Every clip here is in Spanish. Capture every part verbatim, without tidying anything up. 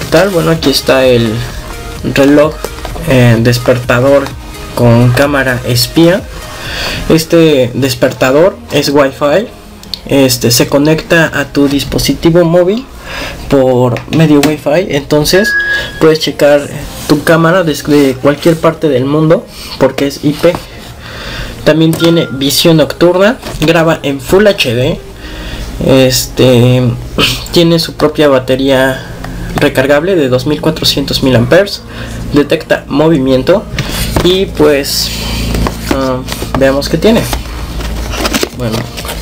tal. Bueno, aquí está el reloj eh, despertador con cámara espía. Este despertador es Wi-Fi. Este se conecta a tu dispositivo móvil por medio Wi-Fi, entonces puedes checar tu cámara desde cualquier parte del mundo porque es I P. También tiene visión nocturna, graba en Full H D, este tiene su propia batería recargable de dos mil cuatrocientos miliamperios hora, detecta movimiento y pues uh, veamos qué tiene. Bueno,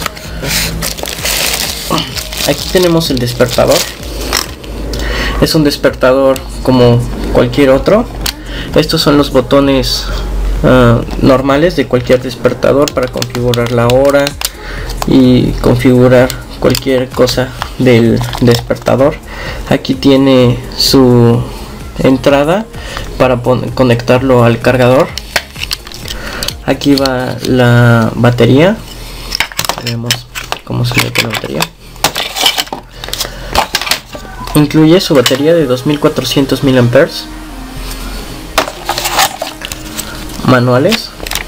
aquí tenemos el despertador. Es un despertador como cualquier otro. Estos son los botones uh, normales de cualquier despertador para configurar la hora y configurar cualquier cosa del despertador. Aquí tiene su entrada para conectarlo al cargador. Aquí va la batería. Vemos cómo se mete la batería. Incluye su batería de dos mil cuatrocientos miliamperios hora, manuales,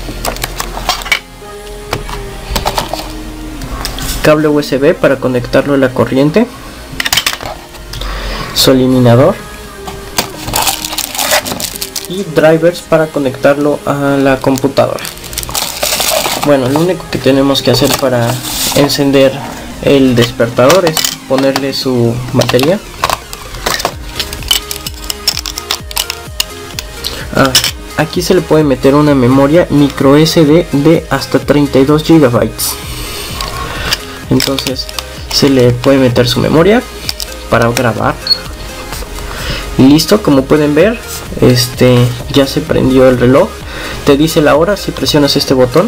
cable U S B para conectarlo a la corriente, su eliminador y drivers para conectarlo a la computadora. Bueno, lo único que tenemos que hacer para encender el despertador es ponerle su batería. Ah, aquí se le puede meter una memoria micro S D de hasta treinta y dos gigabytes. Entonces se le puede meter su memoria para grabar. Y listo, como pueden ver, este ya se prendió el reloj. Te dice la hora si presionas este botón.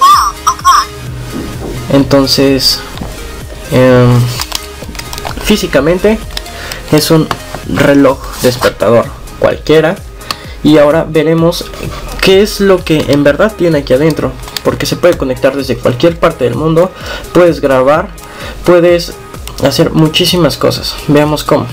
Entonces eh, físicamente es un reloj despertador cualquiera. Y ahora veremos qué es lo que en verdad tiene aquí adentro, porque se puede conectar desde cualquier parte del mundo. Puedes grabar, puedes hacer muchísimas cosas. Veamos cómo.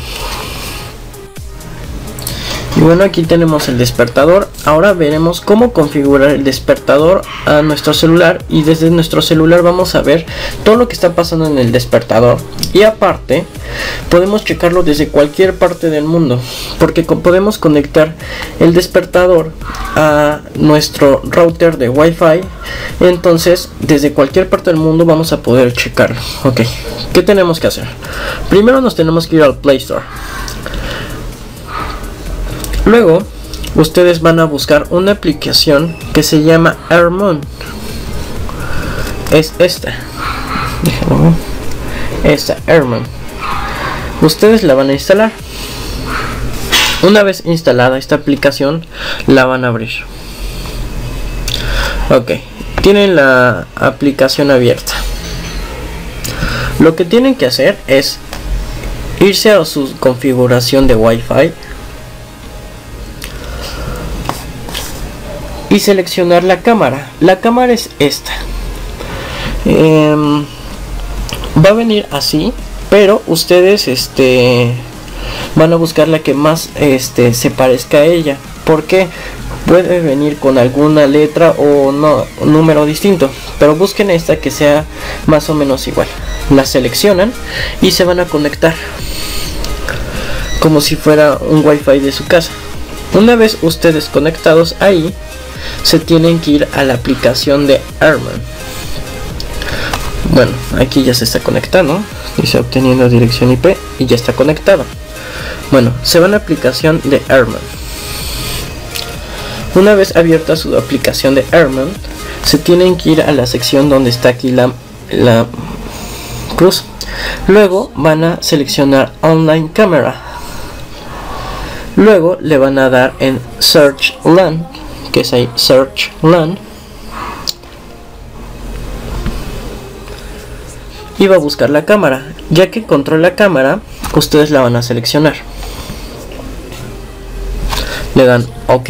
Y bueno, aquí tenemos el despertador. Ahora veremos cómo configurar el despertador a nuestro celular, y desde nuestro celular vamos a ver todo lo que está pasando en el despertador. Y aparte podemos checarlo desde cualquier parte del mundo, porque podemos conectar el despertador a nuestro router de Wi-Fi. Entonces desde cualquier parte del mundo vamos a poder checarlo. Ok, ¿qué tenemos que hacer? Primero nos tenemos que ir al Play Store. Luego ustedes van a buscar una aplicación que se llama AirMoon. Es esta. Déjame ver. Esta AirMoon. Ustedes la van a instalar. Una vez instalada esta aplicación, la van a abrir. Ok, tienen la aplicación abierta. Lo que tienen que hacer es irse a su configuración de Wi-Fi y seleccionar la cámara. La cámara es esta. Eh, va a venir así, pero ustedes este van a buscar la que más este se parezca a ella, porque puede venir con alguna letra o no, un número distinto, pero busquen esta que sea más o menos igual. La seleccionan y se van a conectar como si fuera un Wi-Fi de su casa. Una vez ustedes conectados ahí, se tienen que ir a la aplicación de AirMoon. Bueno, aquí ya se está conectando, dice obteniendo dirección I P y ya está conectado. Bueno, se va a la aplicación de AirMoon. Una vez abierta su aplicación de AirMoon, se tienen que ir a la sección donde está aquí la, la cruz. Luego van a seleccionar Online Camera. Luego le van a dar en Search LAN, que es ahí, Search LAN, y va a buscar la cámara. Ya que encontró la cámara, ustedes la van a seleccionar, le dan OK.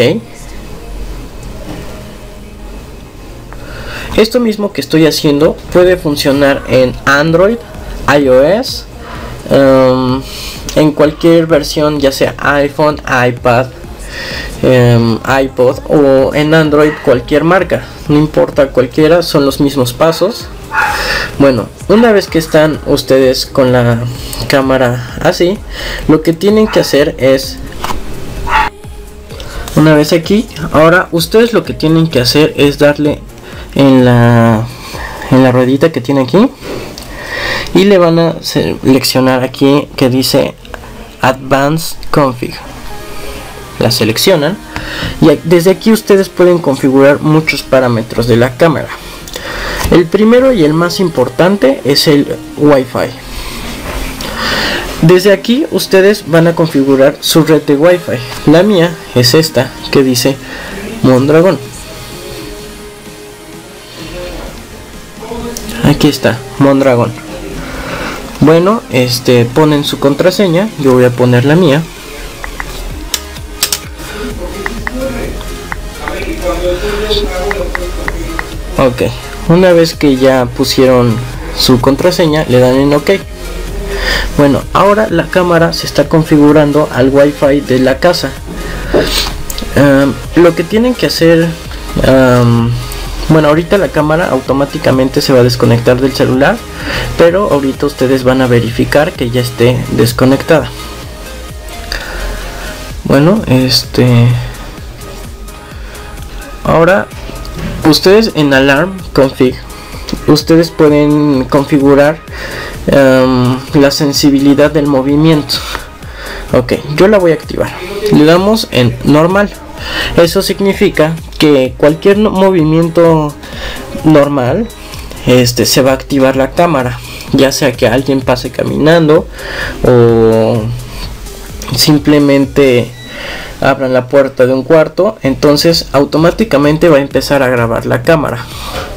Esto mismo que estoy haciendo puede funcionar en Android, iOS, um, en cualquier versión, ya sea iPhone, iPad, eh, iPod o en Android, cualquier marca, no importa cualquiera, son los mismos pasos. Bueno, una vez que están ustedes con la cámara así, lo que tienen que hacer es, una vez aquí, ahora ustedes lo que tienen que hacer es darle en la en la ruedita que tiene aquí y le van a seleccionar aquí que dice Advanced Config. La seleccionan y desde aquí ustedes pueden configurar muchos parámetros de la cámara. El primero y el más importante es el Wi-Fi. Desde aquí ustedes van a configurar su red de Wi-Fi. La mía es esta que dice Mondragon. Aquí está, Mondragon. Bueno, este ponen su contraseña. Yo voy a poner la mía. Ok, una vez que ya pusieron su contraseña, le dan en OK. Bueno, ahora la cámara se está configurando al Wi-Fi de la casa. Um, lo que tienen que hacer, um, bueno, ahorita la cámara automáticamente se va a desconectar del celular, pero ahorita ustedes van a verificar que ya esté desconectada. Bueno, este, ahora ustedes en Alarm Config, ustedes pueden configurar um, la sensibilidad del movimiento. Ok, yo la voy a activar. Le damos en normal. Eso significa que cualquier movimiento normal, este, se va a activar la cámara, ya sea que alguien pase caminando o simplemente abran la puerta de un cuarto, entonces automáticamente va a empezar a grabar la cámara.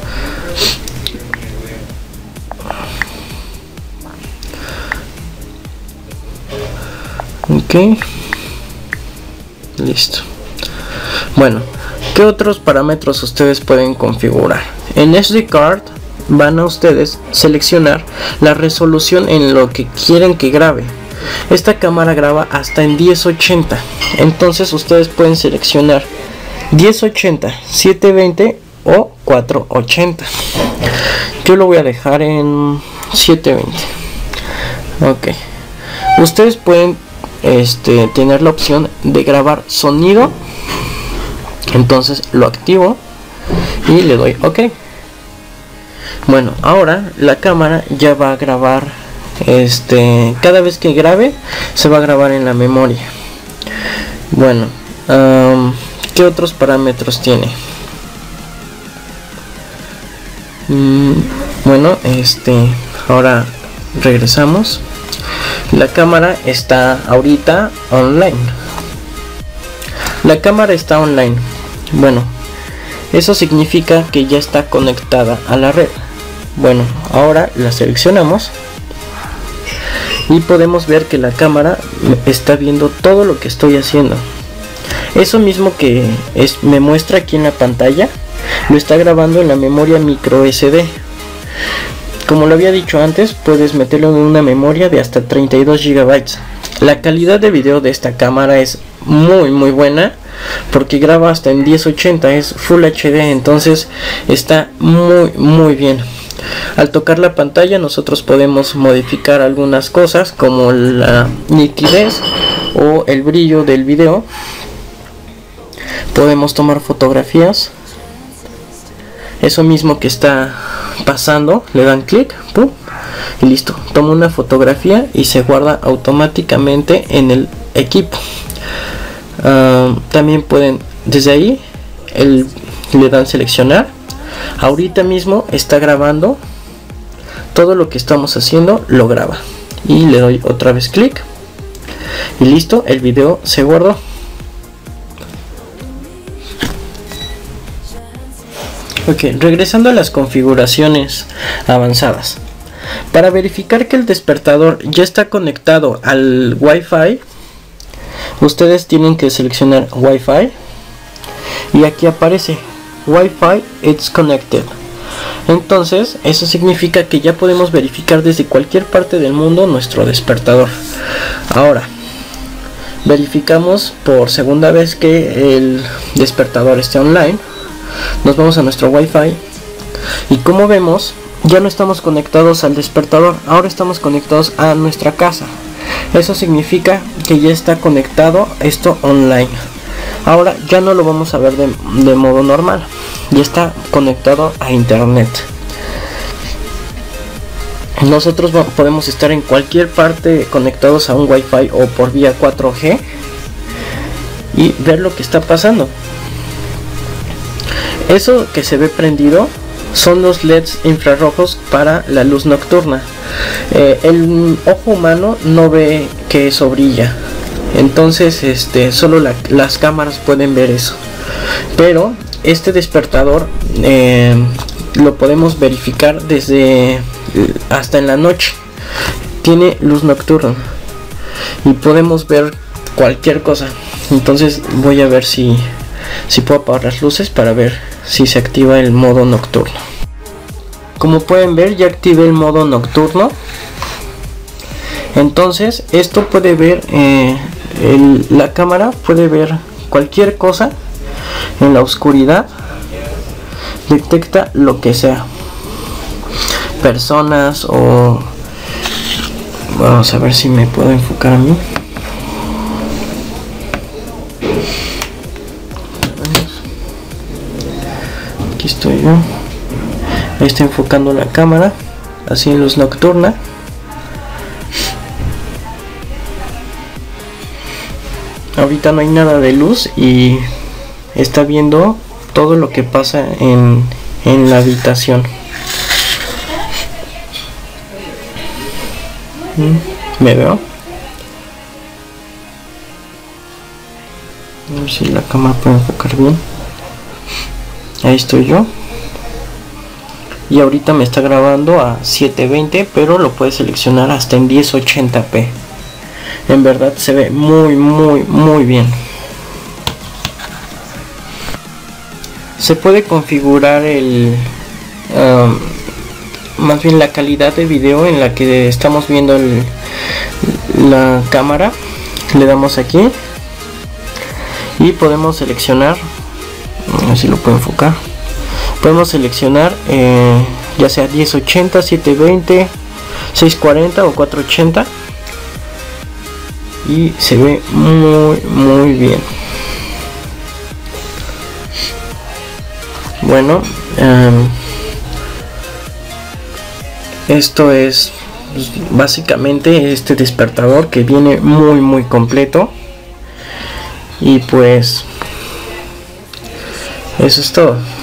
Ok, listo. Bueno, ¿qué otros parámetros ustedes pueden configurar? En S D card van a ustedes seleccionar la resolución en lo que quieren que grabe. Esta cámara graba hasta en diez ochenta, entonces ustedes pueden seleccionar diez ochenta, setecientos veinte o cuatrocientos ochenta. Yo lo voy a dejar en setecientos veinte. Ok, ustedes pueden este, tener la opción de grabar sonido, entonces lo activo y le doy OK. Bueno, ahora la cámara ya va a grabar. Este, cada vez que grabe se va a grabar en la memoria. Bueno, um, ¿qué otros parámetros tiene? Mm, bueno, este, ahora regresamos. La cámara está ahorita online. La cámara está online. Bueno, eso significa que ya está conectada a la red. Bueno, ahora la seleccionamos y podemos ver que la cámara está viendo todo lo que estoy haciendo. Eso mismo que es, me muestra aquí en la pantalla, lo está grabando en la memoria micro S D. Como lo había dicho antes, puedes meterlo en una memoria de hasta treinta y dos gigabytes. La calidad de video de esta cámara es muy muy buena, porque graba hasta en diez ochenta, es Full H D, entonces está muy muy bien. Al tocar la pantalla nosotros podemos modificar algunas cosas como la nitidez o el brillo del video. Podemos tomar fotografías. Eso mismo que está pasando, le dan clic, pum, y listo. Toma una fotografía y se guarda automáticamente en el equipo. Uh, también pueden desde ahí el, le dan seleccionar. Ahorita mismo está grabando todo lo que estamos haciendo, lo graba y le doy otra vez clic y listo, el video se guardó. Ok, regresando a las configuraciones avanzadas, para verificar que el despertador ya está conectado al Wi-Fi, ustedes tienen que seleccionar Wi-Fi y aquí aparece Wi-Fi it's connected. Entonces eso significa que ya podemos verificar desde cualquier parte del mundo nuestro despertador. Ahora verificamos por segunda vez que el despertador esté online. Nos vamos a nuestro Wi-Fi y como vemos ya no estamos conectados al despertador, ahora estamos conectados a nuestra casa. Eso significa que ya está conectado esto online. Ahora ya no lo vamos a ver de, de modo normal, ya está conectado a internet. Nosotros podemos estar en cualquier parte conectados a un Wi-Fi o por vía cuatro G y ver lo que está pasando. Eso que se ve prendido son los L E Ds infrarrojos para la luz nocturna. Eh, el ojo humano no ve que eso brilla, entonces este solo la, las cámaras pueden ver eso. Pero este despertador eh, lo podemos verificar desde hasta en la noche. Tiene luz nocturna y podemos ver cualquier cosa. Entonces voy a ver si si puedo apagar las luces para ver si se activa el modo nocturno. Como pueden ver, ya activé el modo nocturno. Entonces esto puede ver eh, el, la cámara puede ver cualquier cosa en la oscuridad. Detecta lo que sea, personas o... Vamos a ver si me puedo enfocar a mí. Aquí estoy yo. Ahí está enfocando la cámara, así en luz nocturna. Ahorita no hay nada de luz y está viendo todo lo que pasa en, en la habitación. ¿Me veo? A ver si la cámara puede enfocar bien. Ahí estoy yo. Y ahorita me está grabando a setecientos veinte, pero lo puedes seleccionar hasta en diez ochenta p. En verdad se ve muy muy muy bien. Se puede configurar el um, más bien la calidad de video en la que estamos viendo el, la cámara. Le damos aquí y podemos seleccionar, a ver si lo puedo enfocar. Podemos seleccionar eh, ya sea diez ochenta, setecientos veinte, seiscientos cuarenta o cuatrocientos ochenta y se ve muy muy bien. Bueno, um, esto es pues, básicamente este despertador que viene muy muy completo. Y pues eso es todo.